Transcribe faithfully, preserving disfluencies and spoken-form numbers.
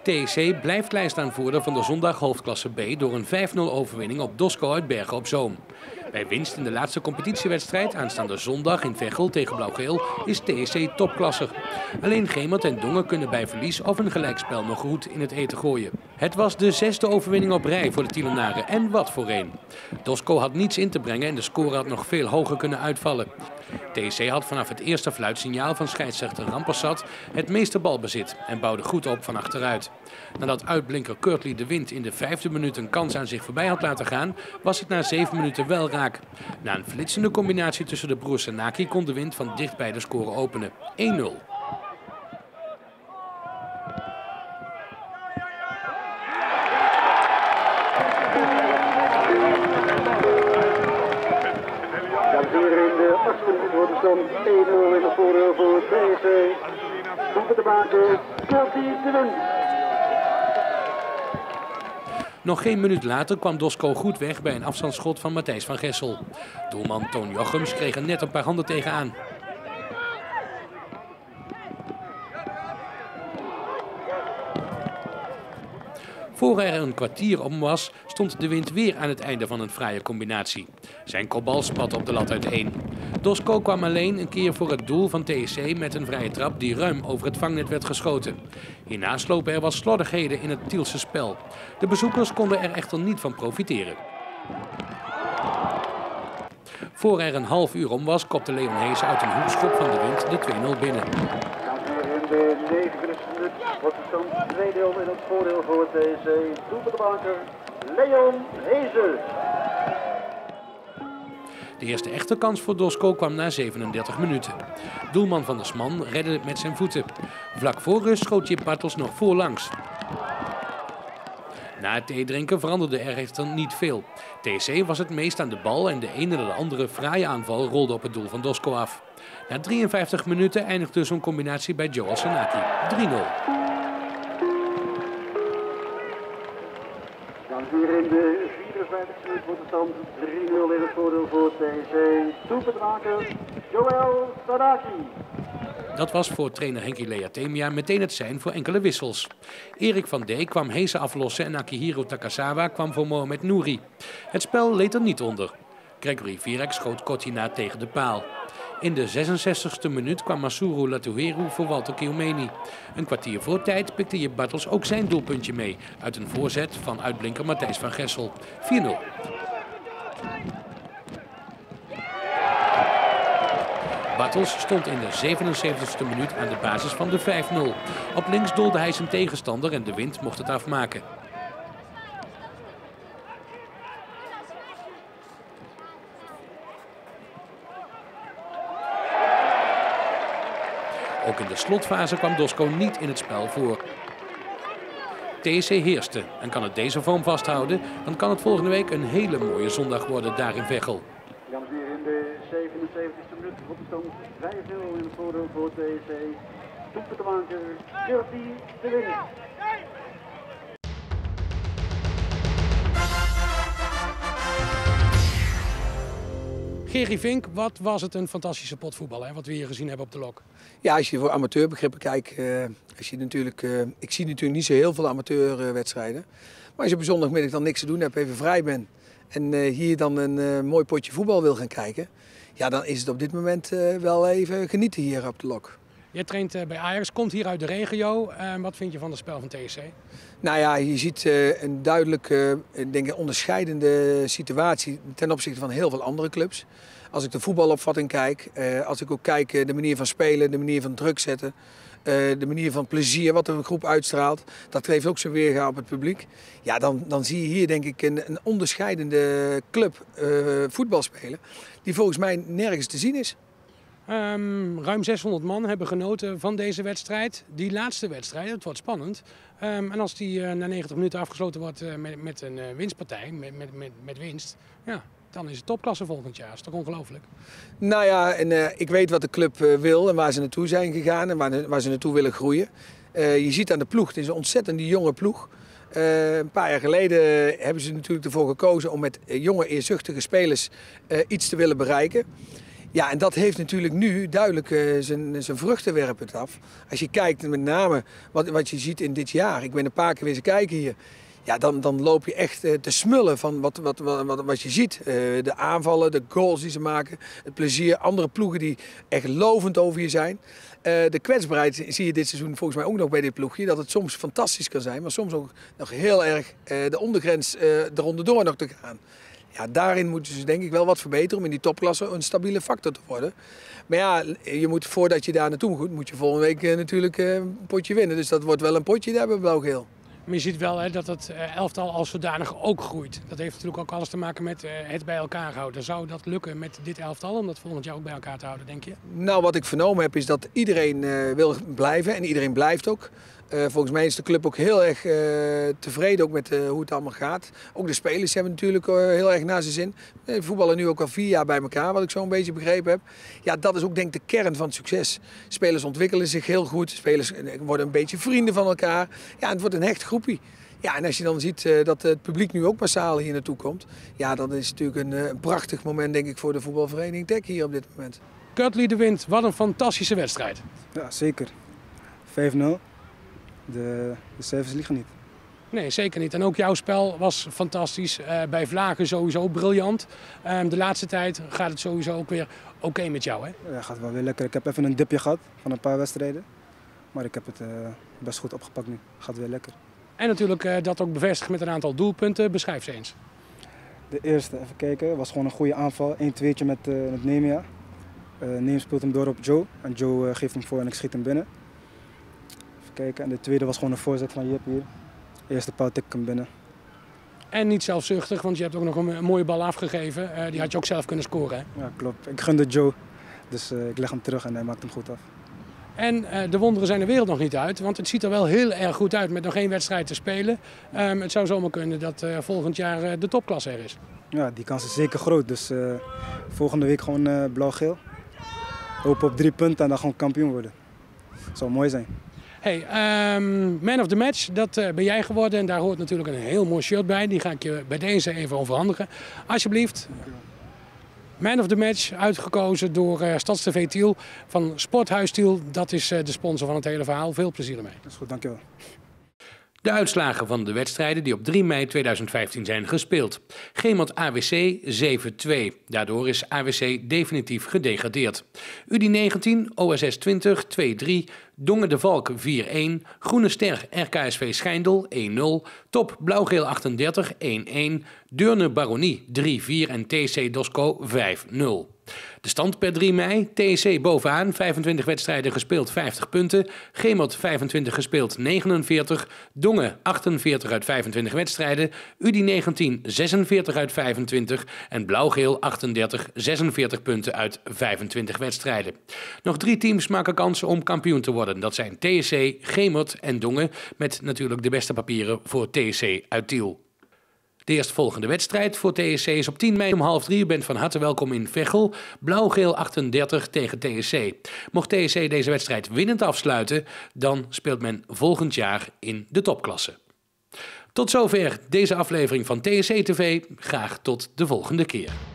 T S C blijft lijstaanvoerder van de zondag hoofdklasse B door een vijf nul overwinning op Dosco uit Bergen op Zoom. Bij winst in de laatste competitiewedstrijd aanstaande zondag in Veghel tegen Blauw-Geel is T S C topklasser. Alleen Gemert en Dongen kunnen bij verlies of een gelijkspel nog goed in het eten gooien. Het was de zesde overwinning op rij voor de Tielenaren en wat voor een. Dosco had niets in te brengen en de score had nog veel hoger kunnen uitvallen. T S C had vanaf het eerste fluitsignaal van scheidsrechter Rampersat het meeste balbezit en bouwde goed op van achteruit. Nadat uitblinker Kurtley de Wind in de vijfde minuut een kans aan zich voorbij had laten gaan, was het na zeven minuten wel raak. Na een flitsende combinatie tussen de broers Senaki kon de Wind van dichtbij de score openen. één nul. In de achtste minuut wordt de stand één nul in het voordeel voor T S C. Doelpunt te maken, Kurtley de Wind. Nog geen minuut later kwam Dosco goed weg bij een afstandsschot van Matthijs van Gessel. Doelman Toon Jochems kreeg er net een paar handen tegenaan. Voor er een kwartier om was, stond de Wind weer aan het einde van een fraaie combinatie. Zijn kopbal spatte op de lat uiteen. Dosco kwam alleen een keer voor het doel van T S C met een vrije trap die ruim over het vangnet werd geschoten. Hierna slopen er wat slordigheden in het Tielse spel. De bezoekers konden er echter niet van profiteren. Voor er een half uur om was, kopte Leon Hees uit een hoekschop van de Wind de twee nul binnen. In de negentigste minuut wordt de stand twee nul in het voordeel voor T S C. Doelpuntmaker Leon Hees. De eerste echte kans voor Dosco kwam na zevenendertig minuten. Doelman van der Sman redde het met zijn voeten. Vlak voor rust schoot Jip Bartels nog voorlangs. Na het theedrinken veranderde er echter niet veel. T S C was het meest aan de bal en de ene na de andere fraaie aanval rolde op het doel van Dosco af. Na drieënvijftig minuten eindigde zo'n combinatie bij Joel Senaki. drie nul. Dan hier in de vierenvijftigste minuut wordt de stand drie nul in het voordeel voor T S C. Doelpuntmaker Joel Senaki. Dat was voor trainer Henkie Leatemia meteen het sein voor enkele wissels. Erik van Dee kwam Heese aflossen en Akihiro Takasawa kwam voor Mohamed Nouri. Het spel leed er niet onder. Gregory Vierek schoot kort hierna tegen de paal. In de zesenzestigste minuut kwam Masuru Latuheru voor Walter Kiomeni. Een kwartier voor tijd pikte Jip Bartels ook zijn doelpuntje mee uit een voorzet van uitblinker Matthijs van Gessel. vier nul. Bartels stond in de zevenenzeventigste minuut aan de basis van de vijf nul. Op links doolde hij zijn tegenstander en de Wind mocht het afmaken. Ook in de slotfase kwam Dosco niet in het spel voor. T S C heerste en kan het deze vorm vasthouden, dan kan het volgende week een hele mooie zondag worden daar in Veghel. Dames en heren, in de zevenenzeventigste minuut wordt de stand vijf nul in het voordeel voor T S C. Doelpuntmaker Kurtley de Wind. Gerry Vink, wat was het een fantastische pot voetbal, hè, wat we hier gezien hebben op de Lok. Ja, als je voor amateurbegrippen kijkt, uh, als je natuurlijk, uh, ik zie natuurlijk niet zo heel veel amateurwedstrijden. Maar als je op een zondagmiddag dan niks te doen hebt, even vrij bent en uh, hier dan een uh, mooi potje voetbal wil gaan kijken, ja, dan is het op dit moment uh, wel even genieten hier op de Lok. Jij traint uh, bij Ajax, komt hier uit de regio. Uh, wat vind je van het spel van T S C? Nou ja, je ziet uh, een duidelijke, uh, denk ik, onderscheidende situatie ten opzichte van heel veel andere clubs. Als ik de voetbalopvatting kijk, uh, als ik ook kijk uh, de manier van spelen, de manier van druk zetten, uh, de manier van plezier wat de groep uitstraalt, dat geeft ook zijn weerga op het publiek. Ja, dan, dan zie je hier denk ik een, een onderscheidende club uh, voetbal spelen die volgens mij nergens te zien is. Um, ruim zeshonderd man hebben genoten van deze wedstrijd. Die laatste wedstrijd, het wordt spannend. Um, en als die uh, na negentig minuten afgesloten wordt uh, met, met een uh, winstpartij, met, met, met, met winst, ja, dan is het topklasse volgend jaar. Dat is toch ongelooflijk? Nou ja, en, uh, ik weet wat de club uh, wil en waar ze naartoe zijn gegaan en waar, waar ze naartoe willen groeien. Uh, je ziet aan de ploeg, het is een ontzettend jonge ploeg. Uh, een paar jaar geleden hebben ze natuurlijk ervoor gekozen om met jonge eerzuchtige spelers uh, iets te willen bereiken. Ja, en dat heeft natuurlijk nu duidelijk uh, zijn, zijn vruchten werpen af. Als je kijkt met name wat, wat je ziet in dit jaar. Ik ben een paar keer weer eens kijken hier. Ja, dan, dan loop je echt uh, te smullen van wat, wat, wat, wat je ziet. Uh, de aanvallen, de goals die ze maken, het plezier. Andere ploegen die echt lovend over je zijn. Uh, de kwetsbaarheid zie je dit seizoen volgens mij ook nog bij dit ploegje. Dat het soms fantastisch kan zijn, maar soms ook nog heel erg uh, de ondergrens uh, eronder door nog te gaan. Ja, daarin moeten ze denk ik wel wat verbeteren om in die topklasse een stabiele factor te worden. Maar ja, je moet, voordat je daar naartoe moet, moet je volgende week uh, natuurlijk uh, een potje winnen. Dus dat wordt wel een potje daar bij Blauw-Geel. Maar je ziet wel hè, dat het elftal als zodanig ook groeit. Dat heeft natuurlijk ook alles te maken met uh, het bij elkaar houden. Zou dat lukken met dit elftal om dat volgend jaar ook bij elkaar te houden, denk je? Nou, wat ik vernomen heb is dat iedereen uh, wil blijven en iedereen blijft ook. Uh, volgens mij is de club ook heel erg uh, tevreden ook met uh, hoe het allemaal gaat. Ook de spelers hebben natuurlijk uh, heel erg naar zijn zin. We voetballen nu ook al vier jaar bij elkaar, wat ik zo een beetje begrepen heb. Ja, dat is ook denk ik de kern van het succes. Spelers ontwikkelen zich heel goed. Spelers worden een beetje vrienden van elkaar. Ja, het wordt een hecht groepie. Ja, en als je dan ziet uh, dat het publiek nu ook massaal hier naartoe komt. Ja, dan is het natuurlijk een, uh, een prachtig moment denk ik voor de voetbalvereniging Tech hier op dit moment. Kurtley de Wind, wat een fantastische wedstrijd. Ja, zeker. vijf nul. De, de cijfers liegen niet. Nee, zeker niet. En ook jouw spel was fantastisch. Uh, bij Vlagen sowieso briljant. Uh, de laatste tijd gaat het sowieso ook weer oké okay met jou, hè? Ja, gaat wel weer lekker. Ik heb even een dipje gehad van een paar wedstrijden. Maar ik heb het uh, best goed opgepakt nu. Gaat weer lekker. En natuurlijk uh, dat ook bevestigd met een aantal doelpunten. Beschrijf ze eens. De eerste, even kijken, was gewoon een goede aanval. één tweetje met, uh, met Nemia. Uh, Neem speelt hem door op Joe. En Joe uh, geeft hem voor en ik schiet hem binnen. Kijken. En de tweede was gewoon een voorzet van Jip hier. De eerste paal tik ik hem binnen. En niet zelfzuchtig, want je hebt ook nog een, een mooie bal afgegeven. Uh, die had je ook zelf kunnen scoren, hè? Ja, klopt. Ik gunde Joe, dus uh, ik leg hem terug en hij maakt hem goed af. En uh, de wonderen zijn de wereld nog niet uit, want het ziet er wel heel erg goed uit met nog geen wedstrijd te spelen. Um, het zou zomaar kunnen dat uh, volgend jaar uh, de topklasse er is. Ja, die kans is zeker groot. Dus uh, volgende week gewoon uh, blauw-geel. Hopen op drie punten en dan gewoon kampioen worden. Dat zou mooi zijn. Hey, um, man of the match, dat uh, ben jij geworden en daar hoort natuurlijk een heel mooi shirt bij. Die ga ik je bij deze even overhandigen. Alsjeblieft. Man of the match, uitgekozen door uh, StadsTV Tiel van Sporthuis Tiel. Dat is uh, de sponsor van het hele verhaal. Veel plezier ermee. Dat is goed, dankjewel. De uitslagen van de wedstrijden die op drie mei tweeduizend vijftien zijn gespeeld. Gemert A W C zeven twee. Daardoor is A W C definitief gedegradeerd. U D negentien O S S twintig twee drie. Dongen de Valk vier een. Groene Ster R K S V Schijndel een nul. Top Blauw-Geel achtendertig een een. Deurne Baronie drie vier en T C Dosco vijf nul. De stand per drie mei, T C bovenaan, vijfentwintig wedstrijden gespeeld, vijftig punten. Gemert vijfentwintig gespeeld, negenenveertig. Dongen achtenveertig uit vijfentwintig wedstrijden. U D negentien zesenveertig uit vijfentwintig. En Blauw-Geel achtendertig, zesenveertig punten uit vijfentwintig wedstrijden. Nog drie teams maken kansen om kampioen te worden. Dat zijn T S C, Gemert en Dongen, met natuurlijk de beste papieren voor T S C uit Tiel. De eerstvolgende wedstrijd voor T S C is op tien mei om half drie. U bent van harte welkom in Veghel. Blauw-Geel achtendertig tegen T S C. Mocht T S C deze wedstrijd winnend afsluiten, dan speelt men volgend jaar in de topklasse. Tot zover deze aflevering van T S C T V. Graag tot de volgende keer.